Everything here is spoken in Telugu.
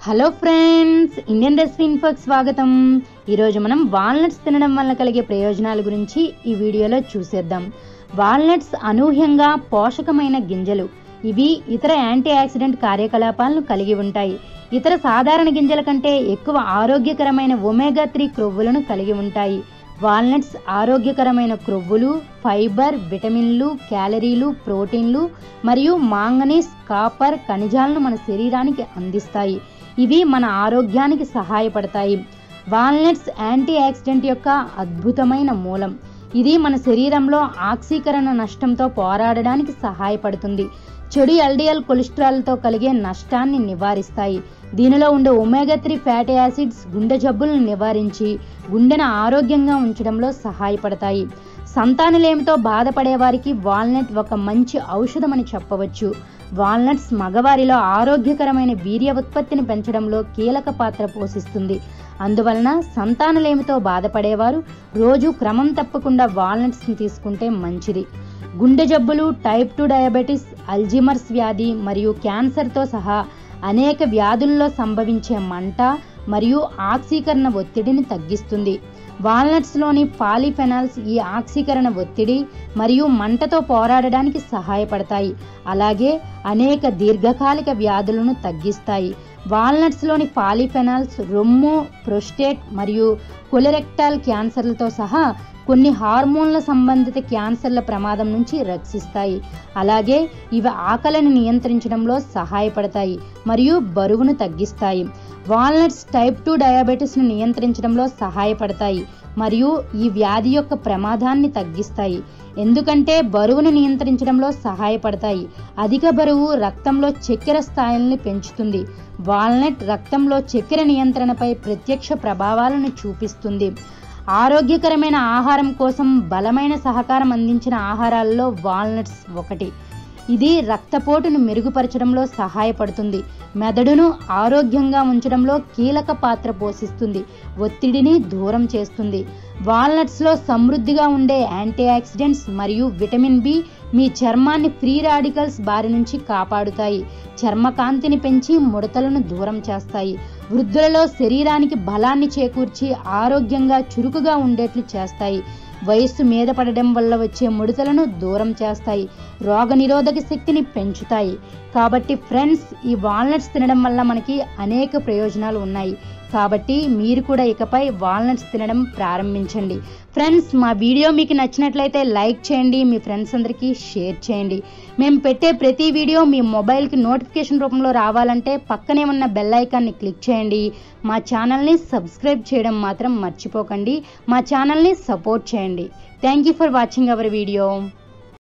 హలో ఫ్రెండ్స్, ఇండియన్ రెసిపీ ఇన్ఫోకి స్వాగతం. ఈరోజు మనం వాల్నట్స్ తినడం వల్ల కలిగే ప్రయోజనాల గురించి ఈ వీడియోలో చూసేద్దాం. వాల్నట్స్ అనూహ్యంగా పోషకమైన గింజలు. ఇవి ఇతర యాంటీ ఆక్సిడెంట్ కార్యకలాపాలను కలిగి ఉంటాయి. ఇతర సాధారణ గింజల కంటే ఎక్కువ ఆరోగ్యకరమైన ఒమేగా 3 క్రొవ్వులను కలిగి ఉంటాయి. వాల్నట్స్ ఆరోగ్యకరమైన క్రొవ్వులు, ఫైబర్, విటమిన్లు, క్యాలరీలు, ప్రోటీన్లు మరియు మాంగనీస్, కాపర్ ఖనిజాలను మన శరీరానికి అందిస్తాయి. ఇవి మన ఆరోగ్యానికి సహాయపడతాయి. వాల్నట్స్ యాంటీ ఆక్సిడెంట్ యొక్క అద్భుతమైన మూలం. ఇది మన శరీరంలో ఆక్సీకరణ నష్టంతో పోరాడడానికి సహాయపడుతుంది. చెడు ఎల్డిఎల్ కొలెస్ట్రాల్తో కలిగే నష్టాన్ని నివారిస్తాయి. దీనిలో ఉండే ఒమేగా 3 ఫ్యాటీ యాసిడ్స్ గుండె జబ్బులను నివారించి గుండెను ఆరోగ్యంగా ఉంచడంలో సహాయపడతాయి. సంతానలేమితో బాధపడే వారికి వాల్నట్ ఒక మంచి ఔషధమని చెప్పవచ్చు. వాల్నట్స్ మగవారిలో ఆరోగ్యకరమైన వీర్య ఉత్పత్తిని పెంచడంలో కీలక పాత్ర పోషిస్తుంది. అందువలన సంతానలేమితో బాధపడేవారు రోజు క్రమం తప్పకుండా వాల్నట్స్ని తీసుకుంటే మంచిది. గుండె జబ్బులు, టైప్ 2 డయాబెటీస్, అల్జీమర్స్ వ్యాధి మరియు క్యాన్సర్తో సహా అనేక వ్యాధుల్లో సంభవించే మంట మరియు ఆక్సీకరణ ఒత్తిడిని తగ్గిస్తుంది. వాల్నట్స్లోని పాలిఫెనాల్స్ ఈ ఆక్సీకరణ ఒత్తిడి మరియు మంటతో పోరాడడానికి సహాయపడతాయి. అలాగే అనేక దీర్ఘకాలిక వ్యాధులను తగ్గిస్తాయి. వాల్నట్స్లోని పాలిఫెనాల్స్ రొమ్ము, ప్రోస్టేట్ మరియు కొలెరెక్టల్ క్యాన్సర్లతో సహా కొన్ని హార్మోన్ల సంబంధిత క్యాన్సర్ల ప్రమాదం నుంచి రక్షిస్తాయి. అలాగే ఇవి ఆకలిని నియంత్రించడంలో సహాయపడతాయి మరియు బరువును తగ్గిస్తాయి. వాల్నట్స్ టైప్ 2 డయాబెటీస్ను నియంత్రించడంలో సహాయపడతాయి మరియు ఈ వ్యాధి యొక్క ప్రమాదాన్ని తగ్గిస్తాయి. ఎందుకంటే బరువును నియంత్రించడంలో సహాయపడతాయి. అధిక బరువు రక్తంలో చక్కెర స్థాయిల్ని పెంచుతుంది. వాల్నట్ రక్తంలో చక్కెర నియంత్రణపై ప్రత్యక్ష ప్రభావాలను చూపిస్తుంది. ఆరోగ్యకరమైన ఆహారం కోసం బలమైన సహకారం అందించిన ఆహారాల్లో వాల్నట్స్ ఒకటి. ఇది రక్తపోటును మెరుగుపరచడంలో సహాయపడుతుంది. మెదడును ఆరోగ్యంగా ఉంచడంలో కీలక పాత్ర పోషిస్తుంది. ఒత్తిడిని దూరం చేస్తుంది. వాల్నట్స్లో సమృద్ధిగా ఉండే యాంటీ ఆక్సిడెంట్స్ మరియు విటమిన్ బి మీ చర్మాన్ని ఫ్రీ రాడికల్స్ బారి నుంచి కాపాడుతాయి. చర్మకాంతిని పెంచి ముడతలను దూరం చేస్తాయి. వృద్ధులలో శరీరానికి బలాన్ని చేకూర్చి ఆరోగ్యంగా చురుకుగా ఉండేట్లు చేస్తాయి. వయస్సు మీద పడడం వల్ల వచ్చే ముడతలను దూరం చేస్తాయి. రోగనిరోధక శక్తిని పెంచుతాయి. కాబట్టి ఫ్రెండ్స్, ఈ వాల్నట్స్ తినడం వల్ల మనకి అనేక ప్రయోజనాలు ఉన్నాయి. కాబట్టి మీరు కూడా ఇకపై వాల్నట్స్ తినడం ప్రారంభించండి. ఫ్రెండ్స్, మా వీడియో మీకు నచ్చినట్లయితే లైక్ చేయండి, మీ ఫ్రెండ్స్ అందరికీ షేర్ చేయండి. మేము పెట్టే ప్రతి వీడియో మీ మొబైల్కి నోటిఫికేషన్ రూపంలో రావాలంటే పక్కనే ఉన్న బెల్ ఐకాన్ని క్లిక్ చేయండి. మా ఛానల్ని సబ్స్క్రైబ్ చేయడం మాత్రం మర్చిపోకండి. మా ఛానల్ని సపోర్ట్ చేయండి. Thank you for watching our video.